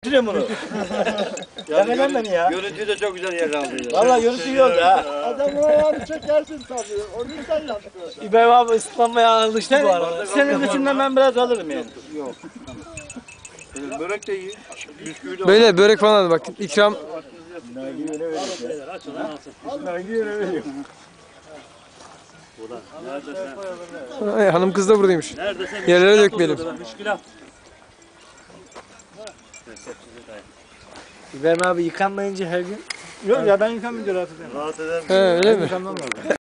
bunu. Yakacağım beni ya. Görüntüyü de çok güzel yerden alıyor. Valla görüntü yok ha. Adamın ayağını çekersin tabii. O yüzden yapıyor. İbrahim abi ıslanmaya alıştı bu arada. Senin içinden ben biraz alırım yani. Yok. Börek de iyi. Bisküvi de Böyle börek falan aldı bak. İkram. Nagi'ye öyle veriyor. Nagi'ye öyle veriyor. Ay, hanım kız da buradaymış. Yerlere dökmeyelim. İbrahim abi yıkanmayınca her gün. Yok ya ben yıkanmayınca rahat edemem. rahat eder. He öyle mi? Yıkanmam lazım.